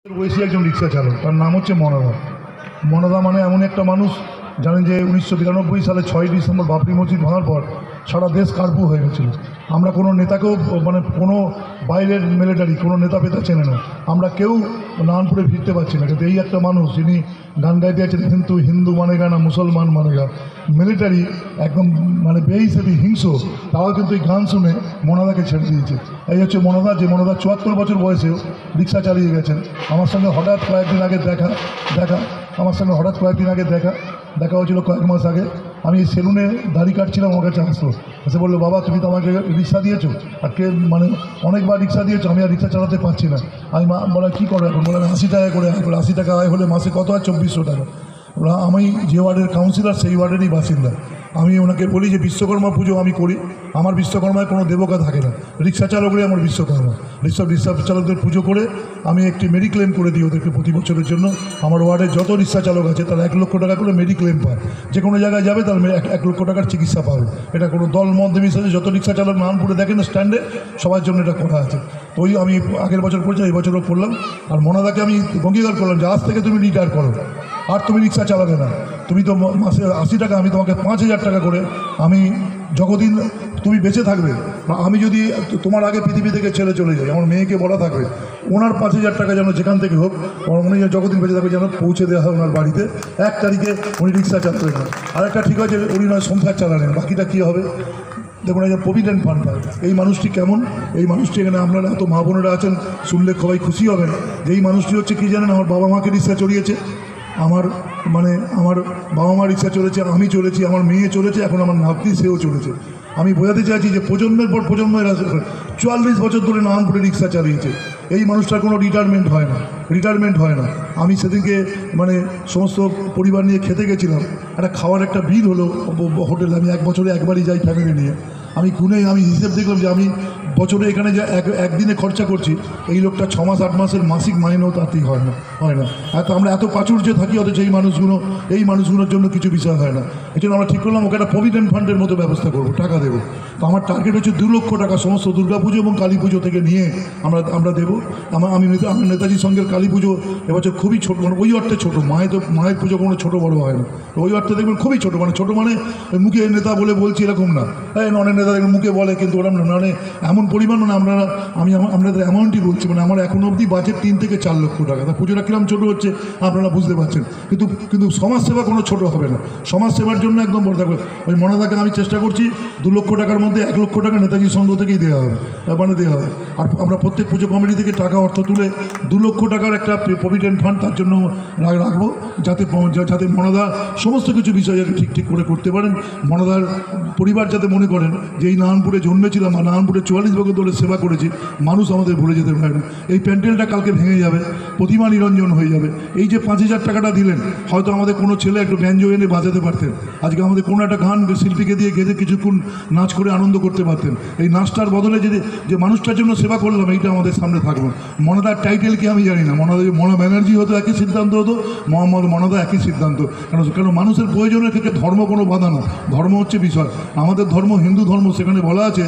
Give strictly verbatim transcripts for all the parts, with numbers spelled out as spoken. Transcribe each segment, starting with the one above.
ওয়েসি একজন রিক্সা চালক, তার নাম হচ্ছে মনদা। মনদা মানে এমন একটা মানুষ, জানেন যে উনিশশো বিরানব্বই সালে ছয়ই ডিসেম্বর বাবরি মসজিদ ভাঙার পর সারা দেশ কার্ফু হয়ে গেছিল। আমরা কোনো নেতাকেও, মানে কোনো বাইরের মিলিটারি কোনো নেতা পেতা চেনে না, আমরা কেউ নারায়ণপুরে ফিরতে পারছি না। কিন্তু এই একটা মানুষ যিনি গান গাইতে আছেন, কিন্তু হিন্দু মানেগা না মুসলমান মানেগা, মিলিটারি একদম মানে বেহিসেবি হিংস্র, তারাও কিন্তু এই গান শুনে মনদাকে ছেড়ে দিয়েছে। এই হচ্ছে মনদা, যে মনদা চুয়াত্তর বছর বয়সেও রিক্সা চালিয়ে গেছেন। আমার সঙ্গে হঠাৎ কয়েকদিন আগে দেখা দেখা আমার সঙ্গে হঠাৎ কয়েকদিন আগে দেখা দেখা হয়েছিল কয়েক মাস আগে। আমি সেলুনে দাড়ি কাটছিলাম, আমার কাছে আসলো, এসে বললো, বাবা তুমি তো আমাকে রিক্সা দিয়েছো, আর কে মানে অনেকবার রিক্সা দিয়েছো, আমি আর রিক্সা চালাতে পারছি না। আমি মা বলা কী করো এখন? বলে আশি টাকা করে আয় করে। আশি টাকা আয় হলে মাসে কত হয়? চব্বিশশো টাকা। ওরা, আমি যে ওয়ার্ডের কাউন্সিলর সেই ওয়ার্ডেরই বাসিন্দা। আমি ওনাকে বলি যে বিশ্বকর্মা পুজো আমি করি, আমার বিশ্বকর্মায় কোনো দেবকা থাকে না, রিক্সা চালকরাই আমার বিশ্বকর্মা। রিক্সা রিক্সা চালকদের পুজো করে আমি একটি মেডিক্লেম করে দিই ওদেরকে প্রতি বছরের জন্য। আমার ওয়ার্ডে যত রিক্সা চালক আছে তারা এক লক্ষ টাকা করে মেডিক্লেম পায়, যে কোনো জায়গায় যাবে তার এক লক্ষ টাকার চিকিৎসা পাবে। এটা কোনো দল মত মিশে যত রিক্সা চালক নারায়ণপুরে দেখেন স্ট্যান্ডে, সবার জন্য এটা করা আছে। তো ওই আমি আগের বছর করেছি, এই বছরও করলাম। আর মনদাকে আমি অঙ্গীকার করলাম যে আজ থেকে তুমি রিটায়ার করো, আর তুমি রিক্সা চালাবে না। তুমি তো মাসে আশি টাকা, আমি তোমাকে পাঁচ হাজার টাকা করে, আমি যতদিন তুমি বেঁচে থাকবে, আমি যদি তোমার আগে পৃথিবী থেকে ছেড়ে চলে যাই, আমার মেয়েকে বলা থাকবে ওনার পাঁচ হাজার টাকা যেন যেখান থেকে হোক, উনি যতদিন বেঁচে থাকবে যেন পৌঁছে দেওয়া হয় ওনার বাড়িতে। এক তারিখে উনি রিক্সা চালাবেন না। আরেকটা ঠিক আছে, উনি নয় সংসার চালালেন, বাকিটা কী হবে? দেখুন, এই যে প্রভিডেন্ট ফান্ড পায়, এই মানুষটি কেমন? এই মানুষটি, এখানে আপনারা এত মা বোনেরা আছেন, শুনলে সবাই খুশি হবেন যে এই মানুষটি হচ্ছে কী জানেন? আমার বাবা মাকে রিক্সা চড়িয়েছে, আমার মানে আমার বাবা মা রিক্সা চলেছে, আমি চলেছি, আমার মেয়ে চলেছে, এখন আমার নাতনি সেও চলেছে। আমি বোঝাতে চাইছি যে প্রজন্মের পর প্রজন্ম এরা চুয়াল্লিশ বছর ধরে নারায়ণপুরে রিক্সা চালিয়েছে। এই মানুষটার কোনো রিটায়ারমেন্ট হয় না, রিটায়ারমেন্ট হয় না। আমি সেদিনকে মানে সমস্ত পরিবার নিয়ে খেতে গেছিলাম, একটা খাওয়ার একটা বিল হলো হোটেলে, আমি এক বছরে একবারই যাই ফ্যামিলি নিয়ে। আমি গুনে আমি হিসেব দেখলাম যে আমি বছরে এখানে যা এক একদিনে খরচা করছি, এই লোকটা ছ মাস আট মাসের মাসিক মাইনেও তাতেই হয় না হয় না এত আমরা এত প্রাচুর্যে থাকি, অথচ এই মানুষগুলো এই মানুষগুলোর জন্য কিছু বিষয় হয় না। এই জন্য আমরা ঠিক করলাম ওকে একটা প্রভিডেন্ট ফান্ডের মতো ব্যবস্থা করবো, টাকা দেবো। তো আমার টার্গেট হচ্ছে দু লক্ষ টাকা সমস্ত দুর্গাপুজো এবং কালী পুজো থেকে নিয়ে আমরা আমরা দেবো। আমার আমি নেতা আমার নেতাজির সঙ্গে কালী পুজো এবছর খুবই ছোটো, মানে ওই অর্থে ছোটো, মায়ের তো মায়ের পুজো কোনো ছোটো বড়ো হয় না, ওই অর্থে দেখবেন খুবই ছোটো, মানে ছোটো মানে মুখে নেতা বলে বলছি এরকম না, হ্যাঁ অনেক নেতা দেখবেন মুখে বলে, কিন্তু ওরা মানে এমন পরিমাণ, মানে আমরা আমি আপনাদের অ্যামাউন্টই বলছি, মানে আমার এখন অবধি বাজেট তিন থেকে চার লক্ষ টাকা। তা পুজোটা কিরম ছোটো হচ্ছে আপনারা বুঝতে পারছেন, কিন্তু কিন্তু সমাজসেবা কোনো ছোটো হবে না, সমাজসেবার জন্য একদম বড় থাকবে। ওই মনদাকে আমি চেষ্টা করছি দু লক্ষ টাকার মধ্যে এক লক্ষ টাকা নেতাজি সংঘ থেকেই দেওয়া হবে, মানে দেওয়া হবে। আর আমরা প্রত্যেক পুজো কমিটি থেকে টাকা অর্থ তুলে দু লক্ষ টাকার একটা প্রভিডেন্ট ফান্ড তার জন্য রাখবো, যাতে যাতে মনদা সমস্ত কিছু বিষয় যাতে ঠিক ঠিক করে করতে পারেন। মনদার পরিবার যাতে মনে করেন যে এই নারায়ণপুরে জন্মেছিলাম বা নারায়ণপুরে চুয়াল্লিশ বছর ধরে সেবা করেছি, মানুষ আমাদের ভুলে যেতে পারে না। এই প্যান্ডেলটা কালকে ভেঙে যাবে, প্রতিমা নিরঞ্জন হয়ে যাবে। এই যে পাঁচ হাজার টাকাটা দিলেন, হয়তো আমাদের কোনো ছেলে একটু ব্যঞ্জো এনে বাজাতে পারতেন, আজকে আমাদের কোনো একটা গান শিল্পীকে দিয়ে গেঁথে কিছুক্ষণ নাচ করে আনন্দ করতে পারতেন। এই নাচটার বদলে যদি যে মানুষটার জন্য সেবা করলাম, এইটা আমাদের সামনে থাকবে। মনদার টাইটেল কি আমি জানি না, মনদা মমতা ব্যানার্জি হতো একই সিদ্ধান্ত হতো, মোহাম্মদ মনদা একই সিদ্ধান্ত। কেন কেন মানুষের প্রয়োজনের ক্ষেত্রে ধর্ম কোনো বাধা না, ধর্ম হচ্ছে বিষয়। আমাদের ধর্ম হিন্দু ধর্ম, সেখানে বলা আছে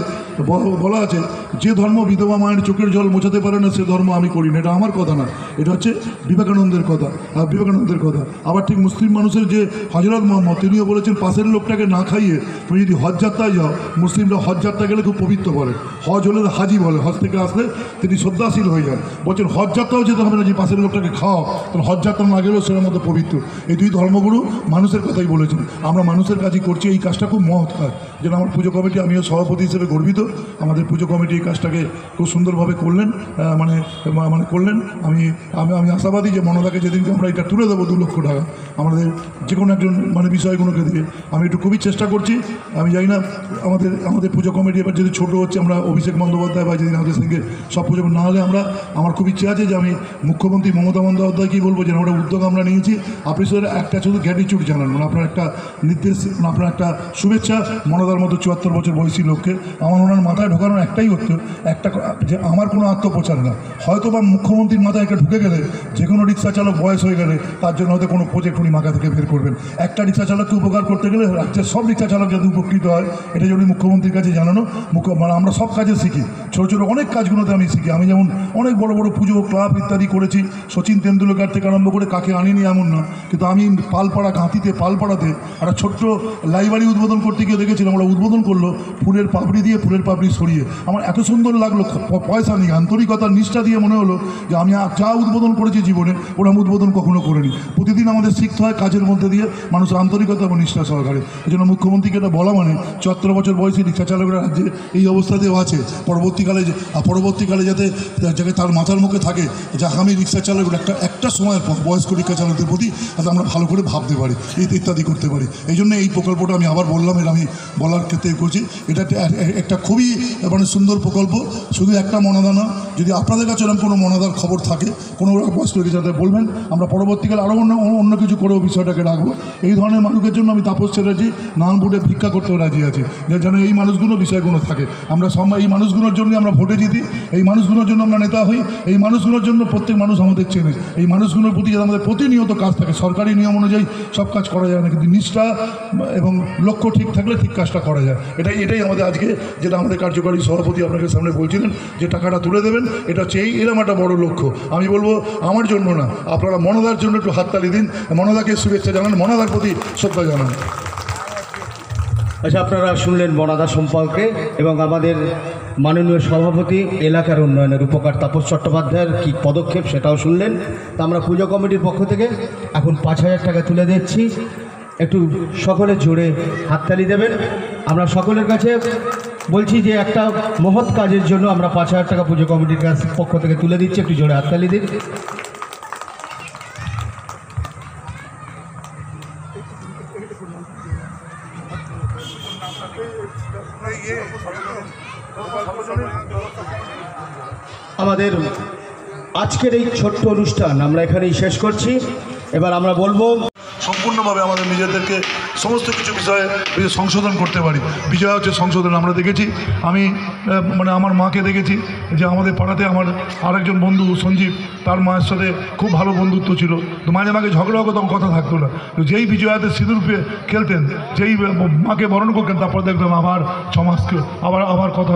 বলা আছে যে ধর্ম বিধবা মায়ের চোখের জল মোছাতে পারে না সে ধর্ম আমি করি না। এটা আমার কথা না, এটা হচ্ছে বিবেকানন্দের কথা, বিবেকানন্দের কথা। আবার ঠিক মুসলিম মানুষের যে হজরত মোহাম্মদ, তিনিও বলেছেন পাশের লোকটাকে না খাইয়ে তুমি যদি হজ যাত্রায় যাও, মুসলিমরা হজ যাত্রা গেলে খুব পবিত্র বলে, হজ হলে হাজি বলে, হজ থেকে আসলে তিনি শ্রদ্ধাশীল হয়ে যান। বলছেন হজ যাত্রাও যেতে হবে না, যে পাশের লোকটাকে খাও, তখন হজ যাত্রা না গেলেও সেটার মতো পবিত্র। এই দুই ধর্মগুরু মানুষের কথাই বলেছেন, আমরা মানুষের কাজই করছি। এই কাজটা খুব মহৎ কাজ, যেন আমার পুজো কমিটি, আমিও সভাপতি হিসেবে গর্বিত। আমাদের পুজো কমিটি এই কাজটাকে খুব সুন্দরভাবে করলেন, মানে মানে করলেন। আমি আমি আমি আশাবাদী যে মনদাকে যেদিনকে আমরা এটা তুলে দেবো দু লক্ষ টাকা, আমাদের যে কোনো একজন মানে বিষয়গুলোকে দিয়ে আমি একটু খুবই চেষ্টা করছি। আমি জানি না আমাদের আমাদের পুজো কমিটি এবার যদি ছোটো হচ্ছে, আমরা অভিষেক বন্দ্যোপাধ্যায় বা যেদিন আমাদের সঙ্গে সব পুজো না হলে আমরা, আমার খুব ইচ্ছে আছে যে আমি মুখ্যমন্ত্রী মমতা বন্দ্যোপাধ্যায়কেই বলবো যে আমরা উদ্যোগ আমরা নিয়েছি, আপনি শুধু একটা শুধু গ্র্যাটিটিউড জানান, মানে আপনার একটা নির্দেশ, আপনার একটা শুভেচ্ছা মনদার মতো চুয়াত্তর বছর বয়সী লোককে। আমার ওনার মাথায় ঢোকানোর একটাই হতো, একটা যে আমার কোনো আত্মপ্রচার না, হয়তো বা মুখ্যমন্ত্রীর মাথায় একটা ঢুকে গেলে যে কোনো রিক্সা চালক বয়স হয়ে গেলে তার জন্য হয়তো কোনো প্রজেক্ট উনি মাথা থেকে বের করবেন। একটা রিক্সা চালককে উপকার করতে গেলে রাজ্যের সব রিক্সা চালক যাতে উপকৃত হয় এটা যদি মুখ্যমন্ত্রীর কাছে জানানো। মুখ্য মানে আমরা সব কাজে শিখি, ছোটো ছোটো অনেক কাজগুলোতে আমি শিখি। আমি যেমন অনেক বড় বড় পুজো ক্লাব ইত্যাদি করেছি, সচিন তেন্ডুলকার থেকে আরম্ভ করে কাকে আনিনি এমন না, কিন্তু আমি পালপাড়া গাঁতিতে পালপাড়াতে একটা ছোট্ট লাইব্রেরি উদ্বোধন করতে গিয়ে দেখেছিলাম ওরা উদ্বোধন করলো ফুলের পাপড়ি দিয়ে, ফুলের পাপড়ি সরিয়ে। আমার এত সুন্দর লাগলো, পয়সা নেই, আন্তরিকতার নিষ্ঠা দিয়ে মনে হলো যে আমি যা উদ্বোধন করেছি জীবনে ওরা আমি উদ্বোধন কখনো করিনি। প্রতিদিন আমাদের শিখতে হয় কাজের মধ্যে দিয়ে মানুষের আন্তরিকতা এবং নিষ্ঠা সহকারে। এই জন্য মুখ্যমন্ত্রীকে এটা বলা মানে চুয়াত্তর বছর বয়সী রিক্সা চালকরা রাজ্যে এই অবস্থাতেও আছে, পরবর্তীকালে পরবর্তীকালে যাতে যাতে তার মাথার মুখে থাকে যে আগামী রিক্সা চালকরা একটা একটা সময়ের পর বয়স্ক রিক্সা চালকদের প্রতি যাতে আমরা ভালো করে ভাবতে পারি, ইত্যাদি করতে পারি। এই জন্য এই প্রকল্পটা আমি আবার বললাম, এটা আমি বলার ক্ষেত্রে করছি। এটা একটা খুবই মানে সুন্দর প্রকল্প, শুধু একটা মনাদা না। যদি আপনাদের কাছে এরকম কোনো মনাদার খবর থাকে কোনো বয়স্ক রিক্সাতে বলবেন, আমরা পরবর্তীকালে আরও অন্য অন্য কিছু করেও বিষয়টাকে রাখবো। এই ধরনের মানুষের জন্য আমি তাপস ছেড়েছি, নারায়ণপুরে ভিক্ষা করতেও রাজি আছি, যেন এই মানুষগুলো বিষয়গুলো থাকে। আমরা সব এই মানুষগুলোর জন্য আমরা ভোটে জিতি, এই মানুষগুলোর জন্য আমরা নেতা হই, এই মানুষগুলোর জন্য প্রত্যেক মানুষ আমাদের চেনে। এই মানুষগুলোর প্রতি যাতে আমাদের প্রতিনিয়ত কাজ থাকে। সরকারি নিয়ম অনুযায়ী সব কাজ করা যায় না, কিন্তু নিষ্ঠা এবং লক্ষ্য ঠিক থাকলে ঠিক কাজটা করা যায়। এটাই এটাই আমাদের আজকে যেটা আমাদের কার্যকরী সভাপতি আপনাকে সামনে বলছিলেন যে টাকাটা তুলে দেবেন, এটা হচ্ছে এই এরকম একটা বড় লক্ষ্য। আমি বলবো আমার জন্য না, আপনারা মনদার জন্য একটু হাততালি দিন, মনদাকে শুভেচ্ছা জানান, মনদার প্রতি শ্রদ্ধা জানান। আচ্ছা, আপনারা শুনলেন মনাদা সম্পর্কে এবং আমাদের মাননীয় সভাপতি এলাকার উন্নয়নের উপকার তাপস চট্টোপাধ্যায়ের কী পদক্ষেপ সেটাও শুনলেন। তা আমরা পুজো কমিটির পক্ষ থেকে এখন পাঁচ হাজার টাকা তুলে দিচ্ছি, একটু সকলে জোরে হাততালি দেবেন। আমরা সকলের কাছে বলছি যে একটা মহৎ কাজের জন্য আমরা পাঁচ হাজার টাকা পুজো কমিটির কাছ পক্ষ থেকে তুলে দিচ্ছি, একটু জোরে হাততালি দিন। আমাদের আজকের এই ছোট্ট অনুষ্ঠান আমরা এখানেই শেষ করছি। এবার আমরা বলবো সম্পূর্ণভাবে আমাদের নিজেদেরকে সমস্ত কিছু বিষয়ে সংশোধন করতে পারি। বিষয় হচ্ছে সংশোধন। আমরা দেখেছি, আমি মানে আমার মাকে দেখেছি যে আমাদের পাড়াতে আমার আরেকজন বন্ধু সঞ্জীব, তার মায়ের সাথে খুব ভালো বন্ধুত্ব ছিল, তো মাঝে মাঝে ঝগড়া হতো, তখন কথা থাকতো না। তো যেই বিজয়াতে সিঁদুর পেয়ে খেলতেন, যেই মাকে বরণ করতেন, তারপর দেখলাম আবার ছমাসকে আবার আবার কথা,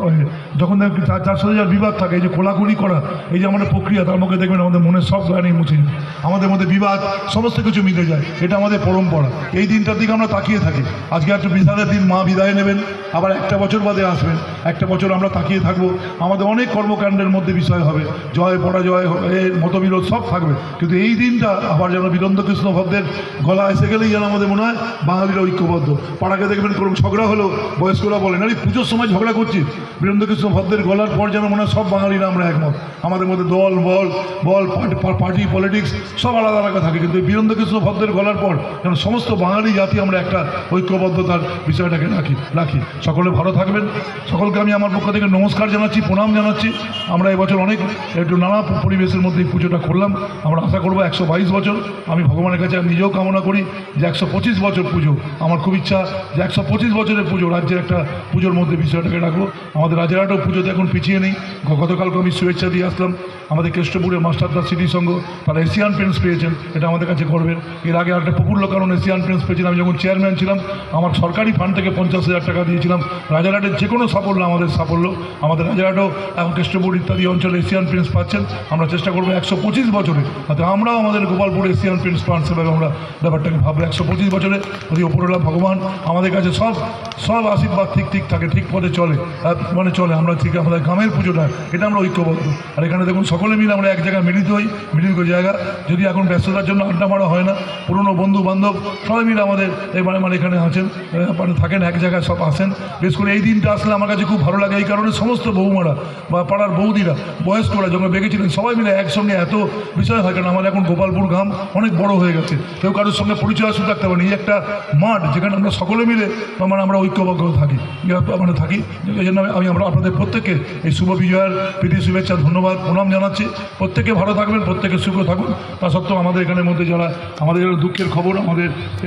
যখন তার সাথে যার বিবাদ থাকে, এই যে খোলাখুলি করা, এই যে আমাদের প্রক্রিয়া, তার মধ্যে দেখবেন আমাদের মনের সব গানই মুছে যায়, আমাদের মধ্যে বিবাদ সমস্ত কিছু মিটে যায়। এটা আমাদের পরম্পরা। এই দিনটার দিকে আমরা তাকিয়ে থাকি। আজকে একটা বিধানের দিন, মা বিদায় নেবেন, আবার একটা বছর বাদে আসবেন, একটা বছর আমরা তাকিয়ে থাকবো। আমাদের অনেক কর্মকাণ্ডের মধ্যে বিষয় হবে, জয় পরাজয়, এর মতবিরোধ সব থাকবে, কিন্তু এই দিনটা আবার যেন বীরেন্দ্র কৃষ্ণ ভদ্রের গলা এসে গেলেই যেন আমাদের মনে হয় বাঙালিরা ঐক্যবদ্ধ। পাড়াকে দেখবেন কোনো ঝগড়া হলো, বয়স্করা বলেন আরে পুজোর সময় ঝগড়া করছি, বীরেন্দ্র কৃষ্ণ ভদ্রের গলার পর যেন মনে হয় সব বাঙালিরা আমরা একমত। আমাদের মধ্যে দল বল বল পার্টি পলিটিক্স সব আলাদা আলাদা থাকে, কিন্তু বীরেন্দ্র কৃষ্ণ ভদ্রের গলার পর যেন সমস্ত বাঙালি জাতি আমরা একটা ঐক্যবদ্ধতার বিষয়টাকে রাখি রাখি সকলে ভালো থাকবেন। সকলকে আমি আমার পক্ষ থেকে নমস্কার জানাচ্ছি, প্রণাম জানাচ্ছি। আমরা এবছর অনেক একটু নানা পরিবেশের মধ্যে এই পুজোটা করলাম। আমরা আশা করবো একশো বাইশ বছর, আমি ভগবানের কাছে আমি নিজেও কামনা করি যে একশো পঁচিশ বছর পুজো। আমার খুব ইচ্ছা যে একশো পঁচিশ বছরের পুজো রাজ্যের একটা পুজোর মধ্যে বিষয়টাকে রাখবো। আমাদের রাজারহাটেও পুজোতে এখন পিছিয়ে নেই। গতকালকে আমি শুভেচ্ছা দিয়ে আসলাম আমাদের কেষ্টপুরের মাস্টারদা সিটি সংঘ, তারা এশিয়ান পেন্টস পেয়েছেন, এটা আমাদের কাছে গর্বের। এর আগে একটা প্রফুল্ল কারণ এশিয়ান পেন্টস পেয়েছিলাম, আমি যখন চেয়ারম্যান ছিলাম আমার সরকারি ফান্ড থেকে পঞ্চাশ হাজার টাকা দিয়েছিলাম। রাজারহাটের যে কোনো সাফল্য আমাদের সাফল্য। আমাদের রাজারহাটও এবং কেষ্টপুর ইত্যাদি অঞ্চলে এশিয়ান পেন্টস পাচ্ছেন। আমরা চেষ্টা করবো একশো পঁচিশ বছরে যাতে আমরাও আমাদের গোপালপুর এশিয়ান পেন্টস পান সেভাবে আমরা ব্যাপারটাকে ভাববো। একশো পঁচিশ বছরে যদি ওপরওয়ালা ভগবান আমাদের কাছে সব সব আশীর্বাদ ঠিক ঠিক থাকে, ঠিক পথে চলে, মানে চলে, আমরা ঠিক আমাদের গ্রামের পুজোটা এটা আমরা ঐক্যবদ্ধ। আর এখানে দেখুন সকলে মিলে আমরা এক জায়গায় মিলিত হই, মিলিত জায়গা যদি এখন ব্যস্ততার জন্য আড্ডা মারা হয় না, পুরনো বন্ধু বান্ধব সবাই মিলে আমাদের এবারে মানে এখানে আছেন, মানে থাকেন এক জায়গায় সব আসেন। বিশেষ করে এই দিনটা আসলে আমার কাছে খুব ভালো লাগে, এই কারণে সমস্ত বৌমারা বা পাড়ার বৌদিরা বয়স্করা যখন বেগেছিলেন সবাই মিলে একসঙ্গে এত বিষয় হয়। কারণ আমার এখন গোপালপুর গ্রাম অনেক বড় হয়ে গেছে, কেউ কারোর সঙ্গে পরিচয় আসতে থাকতে পারেনি। এই একটা মাঠ যেখানে আমরা সকলে মিলে মানে আমরা ঐক্যবদ্ধ থাকি মানে থাকি এই জন্য আমি আমরা আপনাদের প্রত্যেককে এই শুভ বিজয়ের প্রীতি শুভেচ্ছা ধন্যবাদ প্রণাম জানাচ্ছি। প্রত্যেকে ভালো থাকবেন, প্রত্যেকে সুখ থাকুন। তা সত্ত্বেও আমাদের এখানের মধ্যে যারা আমাদের দুঃখের খবর, আমাদের এবছর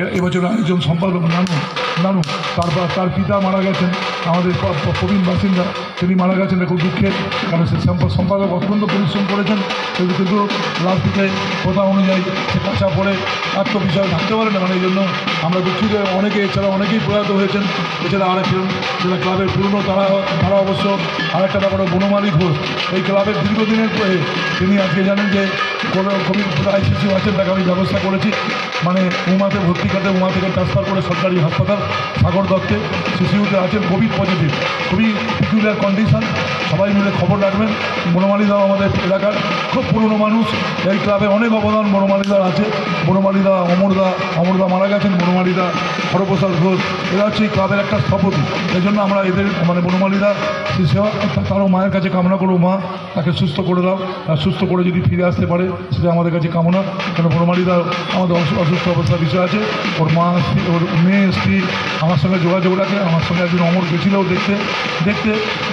আরেকজন সম্পাদক নানু নানু তারপর তার পিতা মারা গেছেন, আমাদের প্রবীণ বাসিন্দা, তিনি মারা গেছেন। খুব দুঃখের, কারণ সে সম্পাদক অত্যন্ত পরিশ্রম করেছেন, কিন্তু কিন্তু লাস্ট দিকে কথা অনুযায়ী সে কাঁচা পড়ে আর তো বিষয় থাকতে পারে না, মানে এই জন্য আমরা দুঃখিত। অনেকে এছাড়া অনেকেই প্রয়াত হয়েছেন। এছাড়া আরেকজন যারা ক্লাবের পুরনো, তারা তারা অবশ্য আরেকটা ব্যাপার বনমালী ঘোষ, এই ক্লাবের দীর্ঘদিনের পরে তিনি আজকে জানেন যে কোনো কবি আইসিসি আছেন, তাকে আমি ব্যবস্থা করেছি, মানে উমাতে ভর্তি করতে, উমা থেকে ট্রান্সফার করে সরকারি হাসপাতাল সাগর দত্তে সিসিউতে আছেন, কোভিড পজিটিভ, খুবই পিকুলার কন্ডিশন। সবাই মিলে খবর রাখবেন। বনমালীদাও আমাদের এলাকার খুব পুরনো মানুষ, এই ক্লাবে অনেক অবদান বনমালীদার আছে। বনমালীদা অমরদা অমরদা মারা গেছেন, বনমালীদা হরপ্রসাদ ঘোষ, এরা হচ্ছে এই ক্লাবের একটা স্থপতি। এই জন্য আমরা এদের মানে বনমালীদা সে সেবা তারও মায়ের কাছে কামনা করবো, মা তাকে সুস্থ করে দাও, আর সুস্থ করে যদি ফিরে আসতে পারে সেটা আমাদের কাছে কামনা। কেন বনমালীদা আমাদের অসুস্থ অবস্থার বিষয় আছে। ওর মা স্ত্রী, ওর মেয়ে স্ত্রী আমার সঙ্গে যোগাযোগ রাখে, আমার সঙ্গে একদিন অমর গেছিলেও দেখতে দেখতে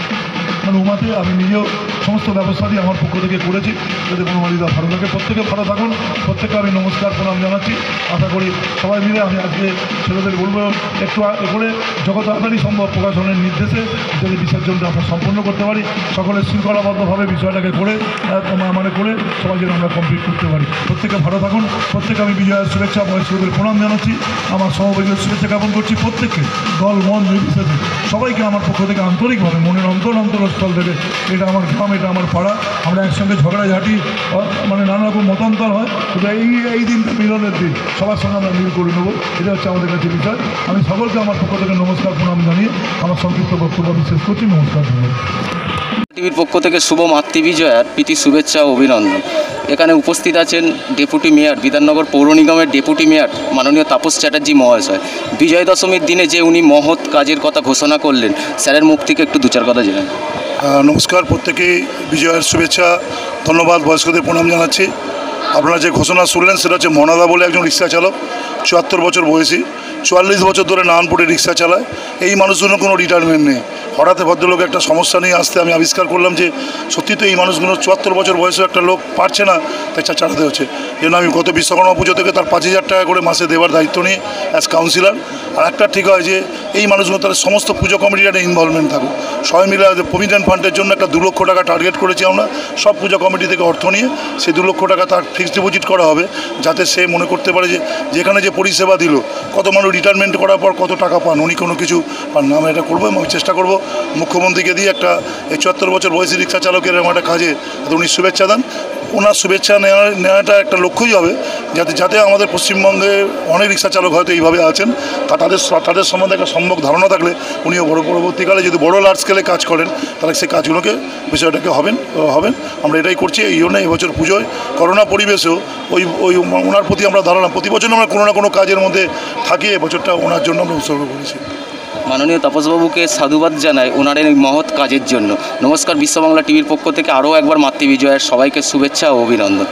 মানে উমাতে। আমি নিজেও সমস্ত ব্যবস্থা দিয়ে আমার পক্ষ থেকে করেছি যাতে বনমালীদা ভালো থাকে। প্রত্যেকে ভালো থাকুন, প্রত্যেকে আমি নমস্কার প্রণাম জানাচ্ছি। আশা করি সবাই মিলে আমি আজকে ছেলেদের বলবো একটু এ করে যত তাড়াতাড়ি সম্ভব প্রশাসনের নির্দেশে যদি বিসর্জনটা আমরা সম্পন্ন করতে পারি, সকলের শৃঙ্খলাবদ্ধভাবে বিষয়টাকে করে মানে করে সবাই যেন আমরা কমপ্লিট করতে পারি। প্রত্যেকে ভালো থাকুন, প্রত্যেকে আমি বিজয়ের শুভেচ্ছা বয়স্কদের প্রণাম জানাচ্ছি, আমার সমবেজের শুভেচ্ছা জ্ঞাপন করছি। প্রত্যেককে দল মন নির্বিশেষে সবাইকে আমার পক্ষ থেকে আন্তরিকভাবে মনের অন্তর অন্তরস্থল থেকে, এটা আমার গ্রাম, এটা আমার পাড়া, আমরা একসঙ্গে ঝগড়াঝাটি মানে নানা রকম মতান্তর হয়, কিন্তু এই এই দিনটা মিলনের দিন, সবার সঙ্গে আমরা মিল করে নেবো, এটা হচ্ছে আমাদের কাছে বিষয়। আমি সকলকে আমার পক্ষ থেকে নমস্কার প্রণাম জানিয়ে আমার সংক্ষিপ্ত বক্তব্য বিশেষ করছি। নমস্কার, ধন্যবাদ। টিভির পক্ষ থেকে শুভ মাতৃবিজয়ার প্রীতি শুভেচ্ছা ও অভিনন্দন। এখানে উপস্থিত আছেন ডেপুটি মেয়র, বিধাননগর পৌর নিগমের ডেপুটি মেয়র মাননীয় তাপস চ্যাটার্জি মহাশয়। বিজয় দশমীর দিনে যে উনি মহৎ কাজের কথা ঘোষণা করলেন, স্যারের মুখ থেকে একটু দু চার কথা জেনেন। নমস্কার, প্রত্যেকেই বিজয়ের শুভেচ্ছা, ধন্যবাদ, বয়স্কদের প্রণাম জানাচ্ছি। আপনারা যে ঘোষণা শুনলেন সেটা হচ্ছে মনাদা বলে একজন রিক্সা চালক, চুয়াত্তর বছর বয়সী, চুয়াল্লিশ বছর ধরে নারায়ণপুরে রিক্সা চালায়। এই মানুষগুলোর কোনো রিটায়ারমেন্ট নেই। হঠাৎ ভদ্রলোক একটা সমস্যা নিয়ে আসতে আমি আবিষ্কার করলাম যে সত্যি তো এই মানুষগুলো চুয়াত্তর বছর বয়সে একটা লোক পারছে না, তাই চালাতে হচ্ছে। এই জন্য আমি গত বিশ্বকর্মা পুজো থেকে তার পাঁচ হাজার টাকা করে মাসে দেওয়ার দায়িত্ব নিই অ্যাজ কাউন্সিলর। আর একটা ঠিক হয় যে এই মানুষগুলো তাদের সমস্ত পুজো কমিটির একটা ইনভলভমেন্ট থাকুক। সবাই মিলে প্রভিডেন্ট ফান্ডের জন্য একটা দু লক্ষ টাকা টার্গেট করেছি আমরা, সব পুজো কমিটি থেকে অর্থ নিয়ে সেই দু লক্ষ টাকা তার ফিক্সড ডিপোজিট করা হবে, যাতে সে মনে করতে পারে যে যেখানে যে পরিষেবা দিল, কত মানুষ রিটায়ারমেন্ট করার পর কত টাকা পান, উনি কোনো কিছু পান না। আমরা এটা করবো এবং আমি চেষ্টা করবো মুখ্যমন্ত্রীকে দিয়ে একটা এই চুয়াত্তর বছর বয়সী রিক্সা চালকের এরকম একটা কাজে উনি শুভেচ্ছা দেন। ওনার শুভেচ্ছা নেওয়া নেওয়াটা একটা লক্ষ্যই হবে যাতে যাতে আমাদের পশ্চিমবঙ্গে অনেক রিক্সা চালক হয়তো এইভাবে আছেন, তা তাদের তাদের সম্বন্ধে একটা সম্যক ধারণা থাকলে উনিও বড় পরবর্তীকালে যদি বড় লার্জ স্কেলে কাজ করেন তাহলে সেই কাজগুলোকে বিষয়টাকে হবেন হবেন আমরা এটাই করছি। এই জন্য এবছর পুজোয় করোনা পরিবেশেও ওই ওই ওনার প্রতি আমরা ধারণা, প্রতি বছর আমরা কোনো না কোনো কাজের মধ্যে থাকি, এবছরটা ওনার জন্য আমরা উৎসর্গ করেছি। মাননীয় তাপসবাবুকে সাধুবাদ জানাই ওনার এই মহৎ কাজের জন্য। নমস্কার, বিশ্ববাংলা টিভির পক্ষ থেকে আরও একবার মাতৃবিজয়ের সবাইকে শুভেচ্ছা ও অভিনন্দন।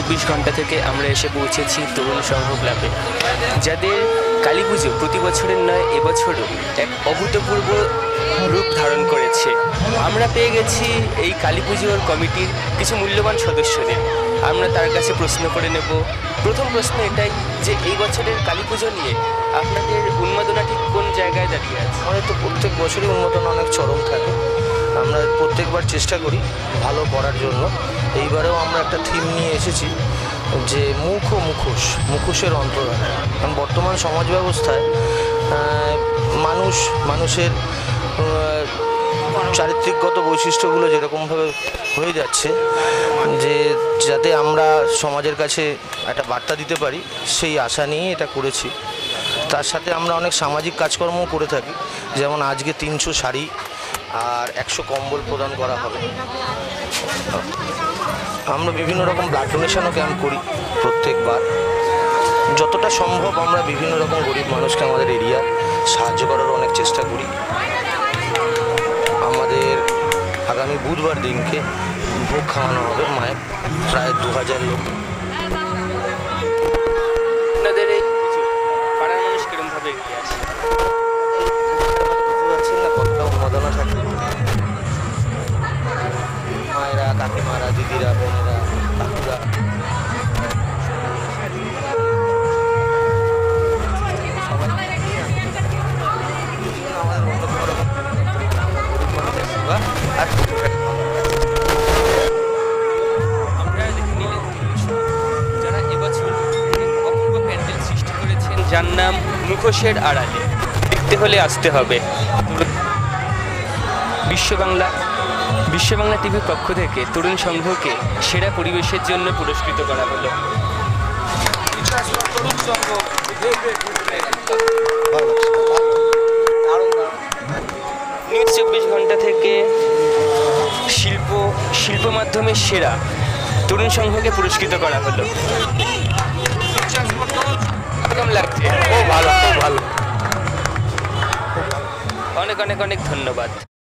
চব্বিশ ঘন্টা থেকে আমরা এসে পৌঁছেছি তরুণ সংঘ ক্লাবে, যাদের কালী পুজো প্রতি বছরের নয় এবছরও এক অভূতপূর্ব রূপ ধারণ করেছে। আমরা পেয়ে গেছি এই কালী পুজোর কমিটির কিছু মূল্যবান সদস্যদের। আমরা তার কাছে প্রশ্ন করে নেব। প্রথম প্রশ্ন এটাই যে এই বছরের কালী পুজো নিয়ে আপনাদের উন্মাদনা ঠিক কোন জায়গায় দাঁড়িয়ে আছে? আমাদের তো প্রত্যেক বছরই উন্মাদনা অনেক চরম থাকে। আমরা প্রত্যেকবার চেষ্টা করি ভালো করার জন্য। এইবারেও আমরা একটা থিম নিয়ে এসেছি যে মুখ ও মুখোশ, মুখোশের অন্তরায়। কারণ বর্তমান সমাজ ব্যবস্থায় মানুষ মানুষের চারিত্রিকগত বৈশিষ্ট্যগুলো যেরকমভাবে হয়ে যাচ্ছে, যে যাতে আমরা সমাজের কাছে একটা বার্তা দিতে পারি, সেই আশা নিয়েই এটা করেছি। তার সাথে আমরা অনেক সামাজিক কাজকর্মও করে থাকি, যেমন আজকে তিনশো শাড়ি আর একশো কম্বল প্রদান করা হবে। আমরা বিভিন্ন রকম ব্লাড ডোনেশনও ক্যাম্প করি প্রত্যেকবার। যতটা সম্ভব আমরা বিভিন্ন রকম গরিব মানুষকে আমাদের এরিয়া সাহায্য করার অনেক চেষ্টা করি। আমাদের আগামী বুধবার দিনকে ভোগ খাওয়ানো হবে মায়ের, প্রায় দু হাজার লোক। আপনাদের এই পাড়ার মানুষ কিরমভাবে এগিয়ে আছে? বুঝতে পারছেন না কতটা উন্মাদনা থাকে। মায়েরা, কাকিমারা, দিদিরা, বোনেরা, কাকুরা সবাই আমাদের মতো বড় গরিব মানুষের সেবা আর আমরা দেখে নিলেন যারা এবছর অপূর্ব প্যান্ডেল সৃষ্টি করেছেন, যার নাম মুখোশের আড়ালে। দেখতে হলে আসতে হবে। বিশ্ব বাংলা বিশ্ব বাংলা টিভির পক্ষ থেকে তরুণ সংঘকে সেরা পরিবেশের জন্য পুরস্কৃত করা হলো। নিউজ চব্বিশ ঘন্টা থেকে শিল্প শিল্প মাধ্যমে সেরা তরুণ সংঘকে পুরস্কৃত করা হলো। কেমন লাগছে? ও ভালো, খুব ভালো। অনেক অনেক অনেক ধন্যবাদ।